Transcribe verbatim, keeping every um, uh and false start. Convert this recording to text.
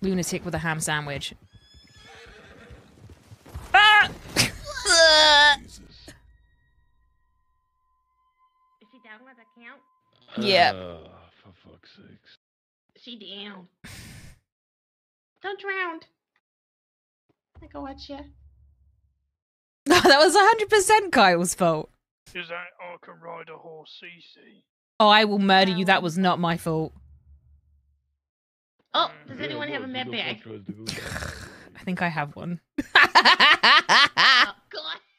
lunatic with a ham sandwich. Ah! Is she down with the count? Yeah. Uh, for fuck's sakes. She down. Don't drown. I got you. No, that was one hundred percent Kyle's fault. Is that I can ride a horse, Cece? Oh, I will murder you. That was not my fault. Oh, does Yeah, anyone have a what? med Who the bag? fuck tries to go there? I think I have one. Oh, God.